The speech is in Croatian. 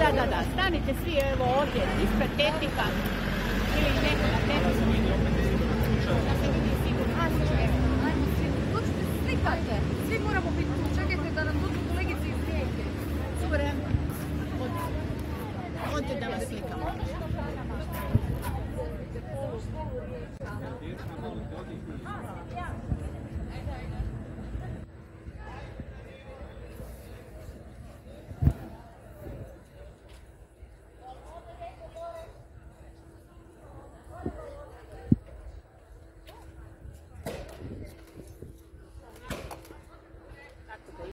Da, stanite svi evo ovdje, ispred tepika ili nekoga tepika. Da se vidi sigurno. Ajmo svi, dođite slikate, svi moramo biti tu, čekajte da nam dođu kolegice iz Rijeke. Super, odite da vas slikamo.